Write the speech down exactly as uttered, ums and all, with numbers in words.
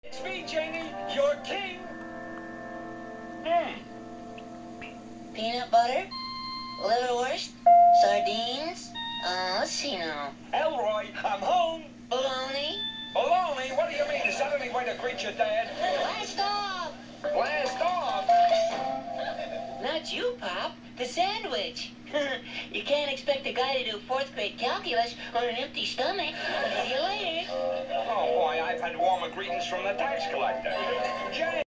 It's me, Janie, your king. Hmm. Peanut butter, liverwurst, sardines. Uh, let's see now. Elroy, I'm home. Bologna. Baloney? What do you mean? Is that any way to greet your dad? Blast off! Blast off! Not you, Pop. The sandwich. You can't expect a guy to do fourth grade calculus on an empty stomach. See you later. Oh, boy, I've had warmer greetings from the tax collector. Jane.